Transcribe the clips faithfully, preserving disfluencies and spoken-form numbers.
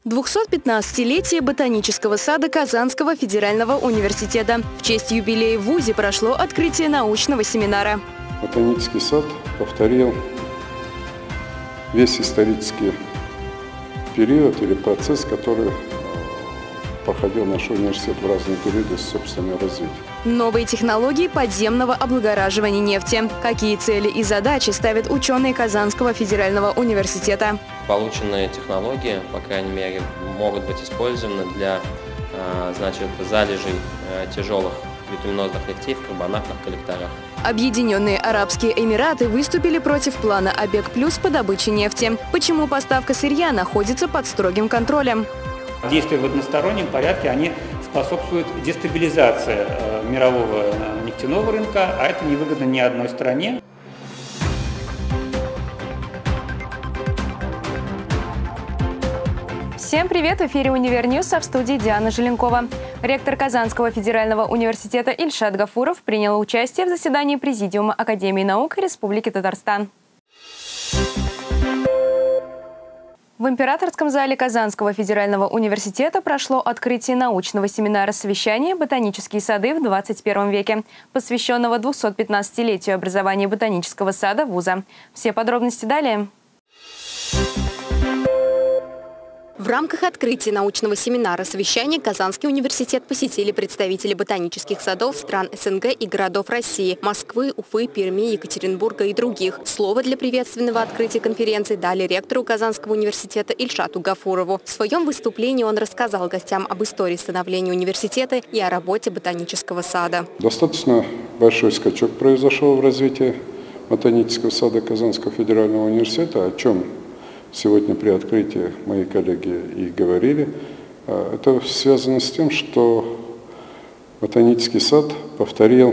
двухсотпятнадцатилетие Ботанического сада Казанского федерального университета. В честь юбилея в вузе прошло открытие научного семинара. Ботанический сад повторил весь исторический период или процесс, который проходил наш университет в разные периоды собственного развития. Новые технологии подземного облагораживания нефти. Какие цели и задачи ставят ученые Казанского федерального университета? Полученные технологии, по крайней мере, могут быть использованы для значит, залежей тяжелых битуминозных нефтей в карбонатных коллекторах. Объединенные Арабские Эмираты выступили против плана ОПЕК+ по добыче нефти. Почему поставка сырья находится под строгим контролем? Действия в одностороннем порядке, они способствуют дестабилизации мирового нефтяного рынка, а это невыгодно ни одной стране. Всем привет! В эфире «Универньюз», а в студии Диана Желенкова. Ректор Казанского федерального университета Ильшат Гафуров принял участие в заседании Президиума Академии наук Республики Татарстан. В Императорском зале Казанского федерального университета прошло открытие научного семинара совещания «Ботанические сады в двадцать первом веке», посвященного двухсотпятнадцатилетию образования ботанического сада вуза. Все подробности далее. В рамках открытия научного семинара совещания Казанский университет посетили представители ботанических садов стран СНГ и городов России – Москвы, Уфы, Перми, Екатеринбурга и других. Слово для приветственного открытия конференции дали ректору Казанского университета Ильшату Гафурову. В своем выступлении он рассказал гостям об истории становления университета и о работе ботанического сада. Достаточно большой скачок произошел в развитии ботанического сада Казанского федерального университета, о чем сегодня при открытии мои коллеги и говорили. Это связано с тем, что ботанический сад повторил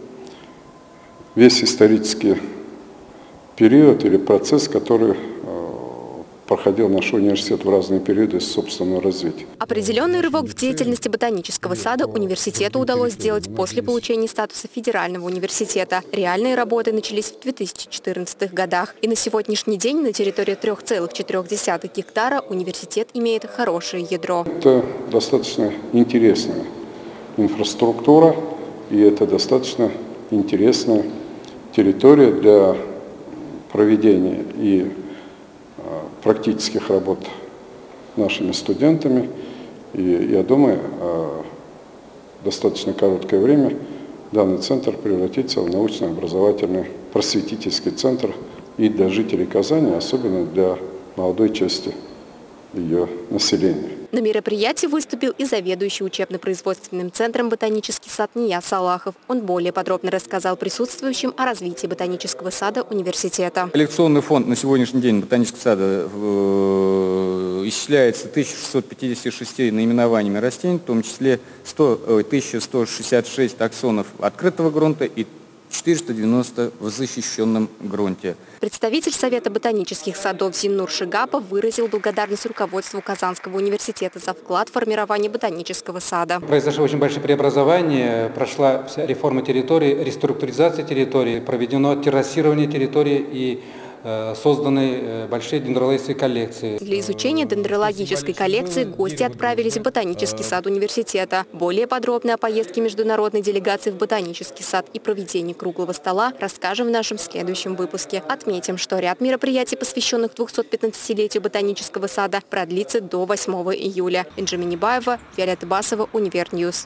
весь исторический период или процесс, который проходил наш университет в разные периоды собственного развития. Определенный рывок в деятельности ботанического сада университету удалось сделать после получения статуса федерального университета. Реальные работы начались в две тысячи четырнадцатых годах. И на сегодняшний день на территории трёх целых четырёх десятых гектара университет имеет хорошее ядро. Это достаточно интересная инфраструктура, и это достаточно интересная территория для проведения и практических работ нашими студентами. И я думаю, в достаточно короткое время данный центр превратится в научно-образовательный просветительский центр и для жителей Казани, особенно для молодой части ее населения. На мероприятии выступил и заведующий учебно-производственным центром «Ботанический сад» Нияз Салахов. Он более подробно рассказал присутствующим о развитии ботанического сада университета. Коллекционный фонд на сегодняшний день ботанического сада исчисляется тысяча шестьсот пятьдесят шесть наименованиями растений, в том числе тысяча сто шестьдесят шесть таксонов открытого грунта и четыреста девяносто в защищенном грунте. Представитель Совета ботанических садов Зиннур Шигапов выразил благодарность руководству Казанского университета за вклад в формирование ботанического сада. Произошло очень большое преобразование, прошла вся реформа территории, реструктуризация территории, проведено террасирование территории и созданы большие дендрологические коллекции. Для изучения дендрологической коллекции гости отправились в ботанический сад университета. Более подробно о поездке международной делегации в ботанический сад и проведении круглого стола расскажем в нашем следующем выпуске. Отметим, что ряд мероприятий, посвященных двухсотпятнадцатилетию ботанического сада, продлится до восьмого июля. Энджи Минибаева, Виолетта Басова, Универньюз.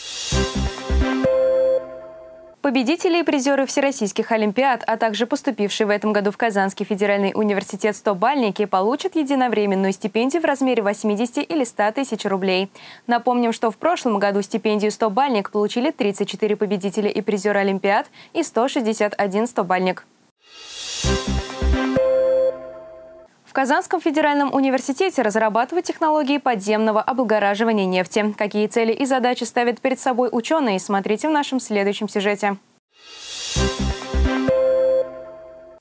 Победители и призеры всероссийских олимпиад, а также поступившие в этом году в Казанский федеральный университет стобальники получат единовременную стипендию в размере восьмидесяти или ста тысяч рублей. Напомним, что в прошлом году стипендию стобальник получили тридцать четыре победителя и призера олимпиад и сто шестьдесят один стобальник. В Казанском федеральном университете разрабатывают технологии подземного облагораживания нефти. Какие цели и задачи ставят перед собой ученые, смотрите в нашем следующем сюжете.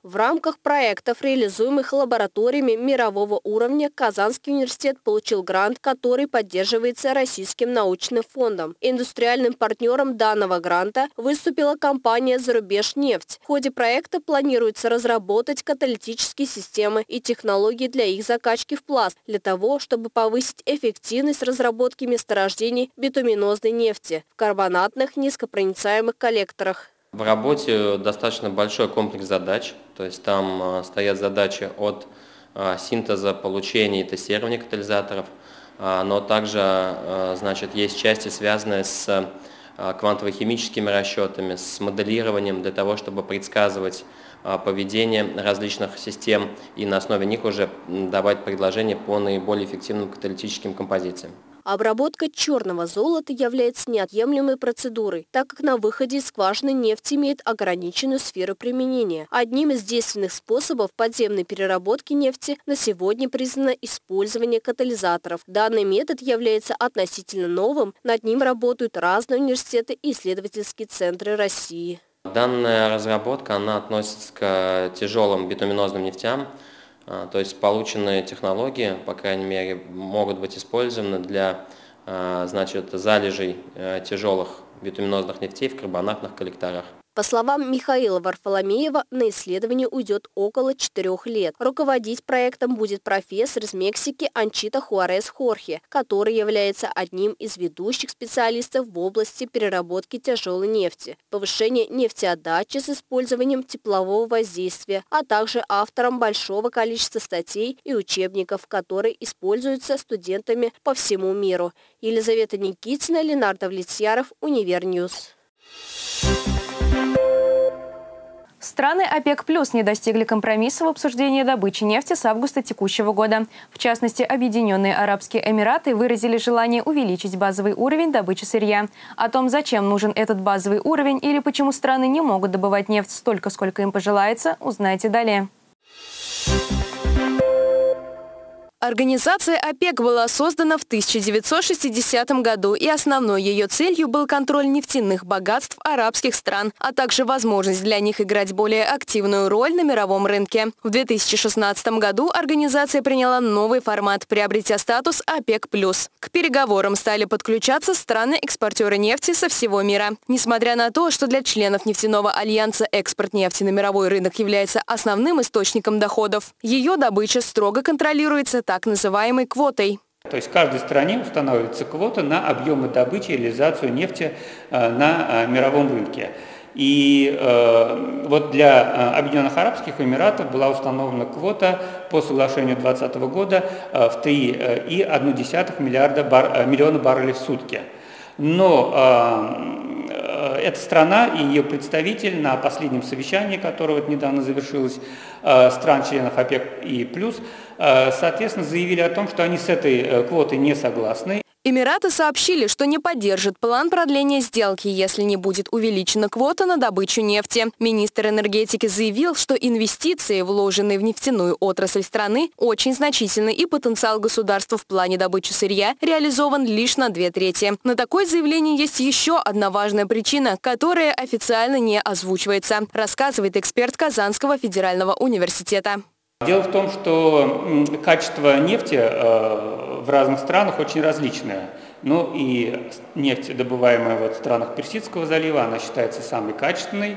В рамках проектов, реализуемых лабораториями мирового уровня, Казанский университет получил грант, который поддерживается Российским научным фондом. Индустриальным партнером данного гранта выступила компания «Зарубежнефть». В ходе проекта планируется разработать каталитические системы и технологии для их закачки в пласт, для того, чтобы повысить эффективность разработки месторождений битуминозной нефти в карбонатных низкопроницаемых коллекторах. В работе достаточно большой комплекс задач, то есть там стоят задачи от синтеза, получения и тестирования катализаторов, но также, значит, есть части, связанные с квантово-химическими расчетами, с моделированием для того, чтобы предсказывать поведение различных систем и на основе них уже давать предложения по наиболее эффективным каталитическим композициям. Обработка черного золота является неотъемлемой процедурой, так как на выходе из скважины нефть имеет ограниченную сферу применения. Одним из действенных способов подземной переработки нефти на сегодня признано использование катализаторов. Данный метод является относительно новым, над ним работают разные университеты и исследовательские центры России. Данная разработка, она относится к тяжелым битуминозным нефтям. То есть полученные технологии, по крайней мере, могут быть использованы для, значит, залежей тяжелых битуминозных нефтей в карбонатных коллекторах. По словам Михаила Варфоломеева, на исследование уйдет около четырех лет. Руководить проектом будет профессор из Мексики Анчита Хуарес Хорхе, который является одним из ведущих специалистов в области переработки тяжелой нефти, повышения нефтеотдачи с использованием теплового воздействия, а также автором большого количества статей и учебников, которые используются студентами по всему миру. Елизавета Никитина, Ленардо Влетьяров, Универньюз. Страны ОПЕК+ не достигли компромисса в обсуждении добычи нефти с августа текущего года. В частности, Объединенные Арабские Эмираты выразили желание увеличить базовый уровень добычи сырья. О том, зачем нужен этот базовый уровень или почему страны не могут добывать нефть столько, сколько им пожелается, узнаете далее. Организация ОПЕК была создана в тысяча девятьсот шестидесятом году, и основной ее целью был контроль нефтяных богатств арабских стран, а также возможность для них играть более активную роль на мировом рынке. В две тысячи шестнадцатом году организация приняла новый формат, приобретя статус ОПЕК+. К переговорам стали подключаться страны-экспортеры нефти со всего мира. Несмотря на то, что для членов нефтяного альянса экспорт нефти на мировой рынок является основным источником доходов, ее добыча строго контролируется так называемой квотой. То есть в каждой стране устанавливается квота на объемы добычи и реализацию нефти на мировом рынке. И э, вот для Объединенных Арабских Эмиратов была установлена квота по соглашению две тысячи двадцатого года э, в три и одну десятую миллиарда бар, миллиона баррелей в сутки. Но э, эта страна и ее представитель на последнем совещании, которое вот недавно завершилось, э, стран-членов ОПЕК и плюс, э, соответственно, заявили о том, что они с этой э, квотой не согласны. Эмираты сообщили, что не поддержат план продления сделки, если не будет увеличена квота на добычу нефти. Министр энергетики заявил, что инвестиции, вложенные в нефтяную отрасль страны, очень значительны, и потенциал государства в плане добычи сырья реализован лишь на две трети. На такое заявление есть еще одна важная причина, которая официально не озвучивается, рассказывает эксперт Казанского федерального университета. Дело в том, что качество нефти в разных странах очень различное. Ну и нефть, добываемая вот в странах Персидского залива, она считается самой качественной.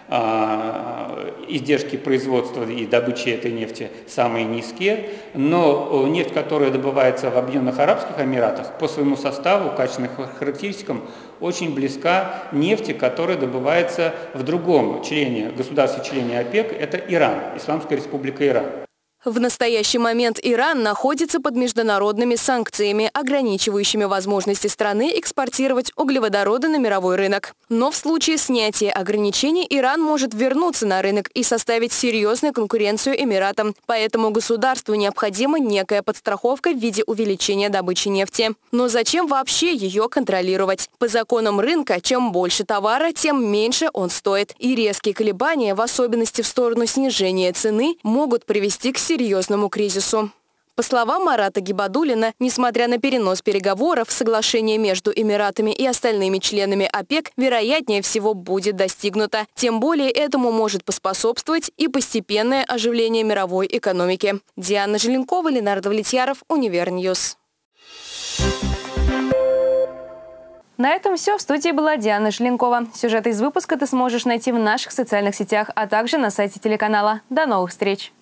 Издержки производства и добычи этой нефти самые низкие, но нефть, которая добывается в Объединенных Арабских Эмиратах, по своему составу, качественным характеристикам, очень близка нефти, которая добывается в другом члене, государстве-члене ОПЕК, это Иран, Исламская Республика Иран. В настоящий момент Иран находится под международными санкциями, ограничивающими возможности страны экспортировать углеводороды на мировой рынок. Но в случае снятия ограничений Иран может вернуться на рынок и составить серьезную конкуренцию Эмиратам. Поэтому государству необходима некая подстраховка в виде увеличения добычи нефти. Но зачем вообще ее контролировать? По законам рынка, чем больше товара, тем меньше он стоит. И резкие колебания, в особенности в сторону снижения цены, могут привести к серьезному кризису. По словам Марата Гибадуллина, несмотря на перенос переговоров, соглашение между Эмиратами и остальными членами ОПЕК вероятнее всего будет достигнуто. Тем более этому может поспособствовать и постепенное оживление мировой экономики. Диана Желенкова, Ленардо Влетьяров, Универньюз. На этом все. В студии была Диана Желенкова. Сюжеты из выпуска ты сможешь найти в наших социальных сетях, а также на сайте телеканала. До новых встреч!